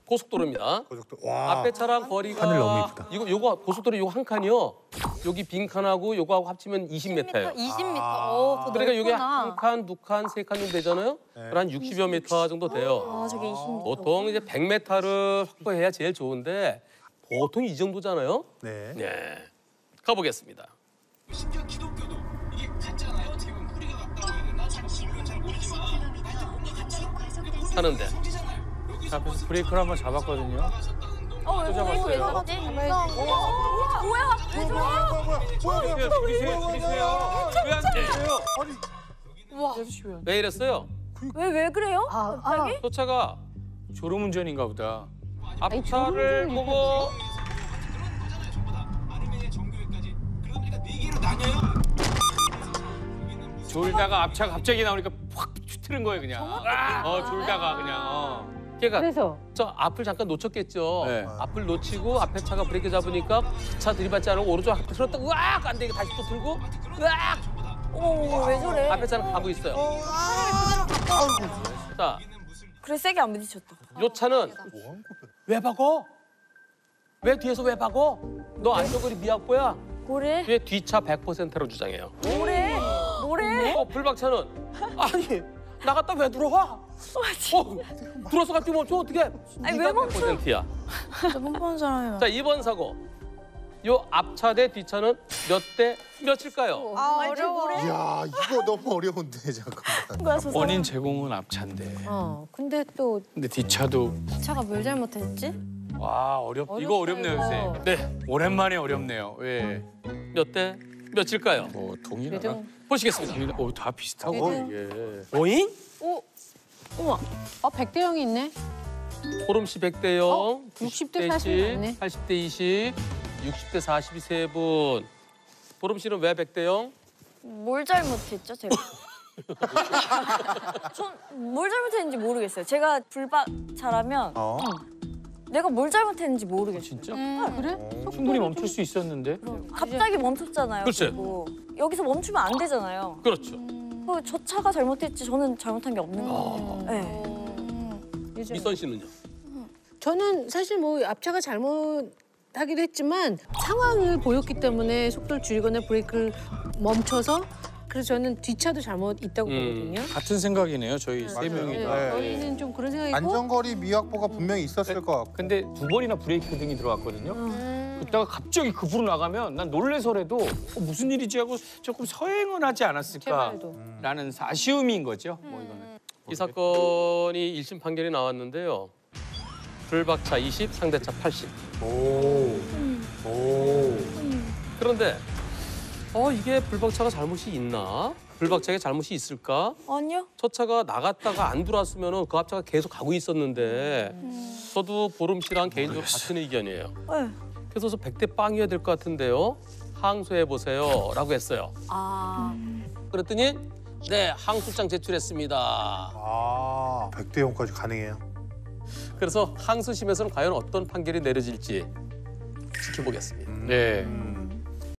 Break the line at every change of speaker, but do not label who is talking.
고속도로입니다.
고속도로. 와.
앞에 차랑 거리가
하늘 너무 이쁘다.
요거 고속도로 요거 한 칸이요. 여기 빈 칸하고 요거하고 합치면 20m예요.
20m. 더
그러니까 요게
넓구나.
한 칸, 두 칸, 세 칸 정도 되잖아요. 그럼 한 60여 미터 정도 돼요.
아, 저게 20m.
보통 이제 100m를 확보해야 제일 좋은데 보통 이 정도잖아요.
네.
네. 가보겠습니다.
심지어 기독교도 이게 같잖아요. 어떻게 보면 뿌리가 같다고 해야 되나? 잘 모르지만 하여튼 뭔가 같잖아.
하는데
자, 앞에서 브레이크를 한번 잡았거든요.
또
잡았어요.
왜 잡았지? 뭐야? 왜 저래?
줄이세요. 왜 안 줄이세요?
왜 이랬어요?
왜 그래요? 갑자기?
저 차가
졸음운전인가 보다.
앞차를 보고
아르메니아 정교회까지 그러다 보니까 4개로 나뉘어요.
졸다가 앞차가 갑자기 나오니까 확 휘트른 거예요, 그냥. 졸다가 그냥.
걔가
그래서
저 앞을 잠깐 놓쳤겠죠.
네.
앞을 놓치고 앞에 차가 브레이크 잡으니까 차 들이받지 않고 오른쪽 앞에 들었다 으악 안 되게 다시 또 들고 으악
왜 저래?
앞에 차는 가고 있어요. 자,
그래 세게 안 부딪혔다.
요 차는 왜 박어? 왜 뒤에서 왜 박어? 너 안전거리 미확보야?
뭐래?
왜 뒤차 100%로 주장해요?
뭐래?
불박차는 아니 나갔다 왜 들어와? 들어서 갑자기 멈춰 어떻게?
아니, 왜 멈춰?
100%야.
진짜 뻔뻔한 사람이야.
자, 2번 사고. 요 앞차 대 뒤차는 몇 대 몇일까요?
어려워.
이야, 이거 너무 어려운데 잠깐만.
원인 제공은 앞차인데.
근데 또
근데 뒷차도
차가 뭘 잘못했지?
와 이거 어렵네요, 선생님.
네.
오랜만에 어렵네요. 왜?
몇 대 몇일까요?
뭐 동일하나?
대등.
보시겠습니다.
다 비슷하고 이게.
오잉?
우와. 100대 0이 있네.
보름 씨 100대 0,
60대 40이 맞네.
80대 20, 60대 40이 세 분. 보름 씨는 왜 100대 0?
뭘 잘못했죠, 제가? 전 뭘 잘못했는지 모르겠어요. 제가 불박차라면 내가 뭘 잘못했는지 모르겠어요.
진짜?
그래?
충분히 멈출 수 있었는데.
갑자기 멈췄잖아요.
그렇죠.
그리고 여기서 멈추면 안 되잖아요.
그렇죠.
저 차가 잘못했지 저는 잘못한 게 없는 거예요. 네.
미선 씨는요?
저는 사실 뭐 앞차가 잘못하기도 했지만 상황을 보였기 때문에 속도를 줄이거나 브레이크를 멈춰서 그래서 저는 뒷차도 잘못 있다고 보거든요.
같은 생각이네요, 저희 세 명이.
네.
저희는 좀 그런 생각이고
안전거리 미확보가 분명히 있었을 것 같고.
근데 2번이나 브레이크 등이 들어갔거든요. 그때가 갑자기 급으로 나가면 난 놀래서라도 무슨 일이지 하고 조금 서행은 하지 않았을까라는
제발도.
아쉬움인 거죠. 뭐 이거는.
이 사건이 1심 판결이 나왔는데요. 불박차 20, 상대차 80. 그런데 이게 불박차가 잘못이 있나? 불박차에 잘못이 있을까?
아니요.
저 차가 나갔다가 안 들어왔으면 그 앞차가 계속 가고 있었는데 저도 보름 씨랑 개인적으로 같은 의견이에요.
네.
그래서 100대 빵이어야 될 것 같은데요. 항소해 보세요 라고 했어요. 그랬더니 네, 항소장 제출했습니다.
100대 0까지 가능해요.
그래서 항소심에서는 과연 어떤 판결이 내려질지 지켜보겠습니다.
네.